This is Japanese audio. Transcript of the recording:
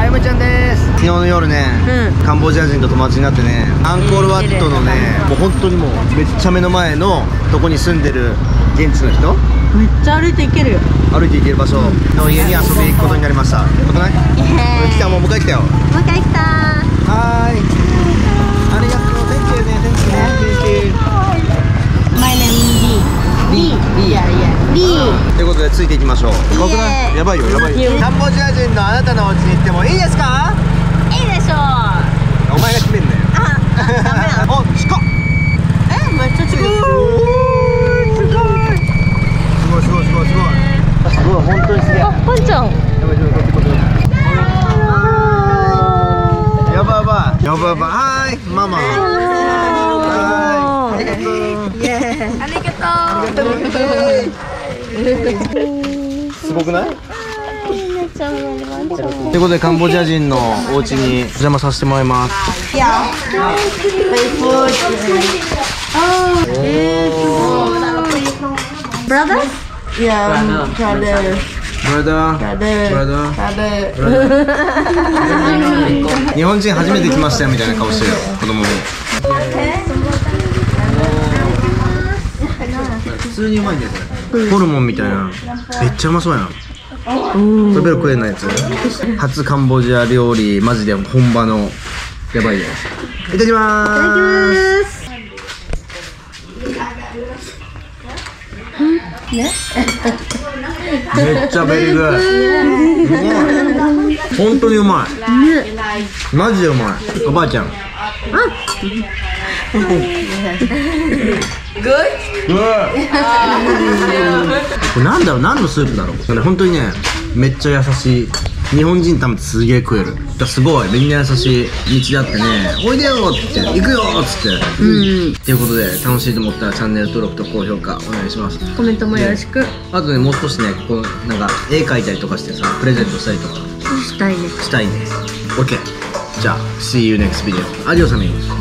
やむちゃんです。昨日の夜ね、カンボジア人と友達になってね、アンコールワットのね、もう本当にもうめっちゃ目の前のとこに住んでる現地の人、 めっちゃ歩いていけるよ。 歩いて行ける場所の家に遊びに行くことになりました。ことない？来た、もう迎え来たよ。 迎え来た。 はーい。ありがとう。Thank you ね。Thank you ね。 My name is B。 ということでついていきましょう。怖くない？やばいよ。カンボジア人のあなたのお家に行ってもいいですか？ いいでしょう。 お前が決めんなよ。 ダメなの？ お、近っ。 めっちゃ近い。 すごい、本当にすげえ。 あ、パンちゃん。 やばい。はい、ママ。はい。 ありがとう。 すごくない？ということでカンボジア人のお家にお邪魔させてもらいます。 Brother? Yeah, brother. 日本人初めて来ましたよみたいな顔してるよ、子供も。普通にうまいんだよこれ。ホルモンみたいな、めっちゃうまそうやな。食べる食えないやつ。初カンボジア料理、マジで本場のやばいよ。いただきまーす。めっちゃベリーグー。本当にうまい。マジでうまい。おばあちゃん。これなんだろう、何のスープだろう。本当にね、めっちゃ優しい。日本人多分すげえ食える。すごいみんな優しい道だってね、おいでよって行くよっつって。っていうことで楽しいと思ったらチャンネル登録と高評価お願いします。 コメントもよろしく。 あとね、もう少しね、こうなんか絵描いたりとかしてさ、プレゼントしたりとかしたいね。 したいね。 OK。 じゃあ See you next video。 アディオスアミゴス。